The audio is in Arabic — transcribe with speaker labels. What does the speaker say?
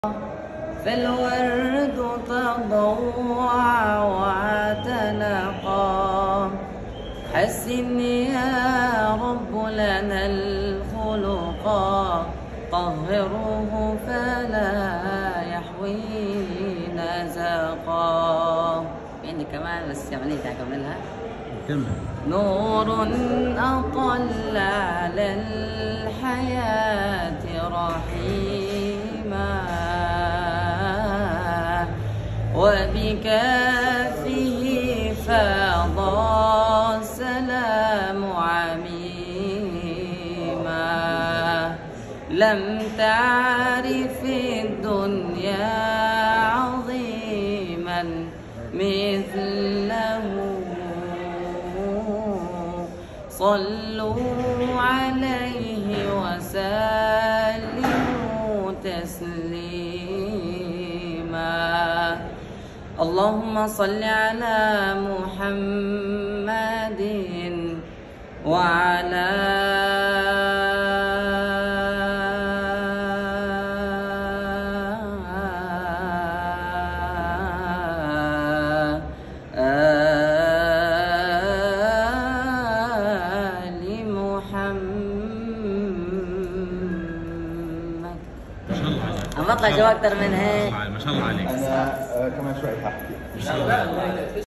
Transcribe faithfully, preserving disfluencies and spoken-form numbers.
Speaker 1: فالورد تضوع واعتنقا. حسن يا رب لنا الخلقا، طهره فلا يحوي نزقا. يعني كمان بس يعني تعملها
Speaker 2: كمل.
Speaker 1: نور أطل على الحياة رحيما، وبكافه فاض السلام عميما. لم تعرف الدنيا عظيما مثله، صلوا عليه وسلموا تسليما. اللهم صل على محمد وعلى آل محمد.
Speaker 2: ما شاء الله عليك.
Speaker 1: أبقى شو أكثر من هيك؟
Speaker 2: ما شاء الله عليك.
Speaker 3: أنا كمان شوي هحكي.